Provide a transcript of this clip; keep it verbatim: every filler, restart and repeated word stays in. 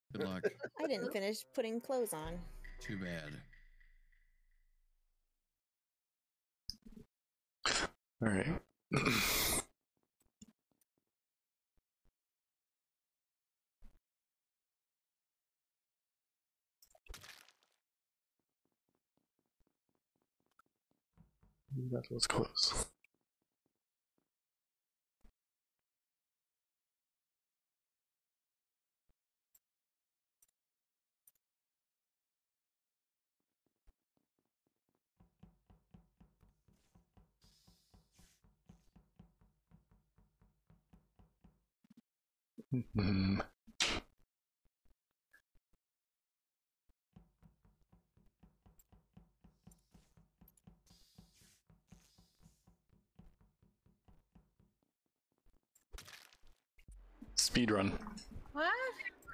Good luck. I didn't finish putting clothes on. Too bad. All right. That was close. Mm-hmm. Speed run.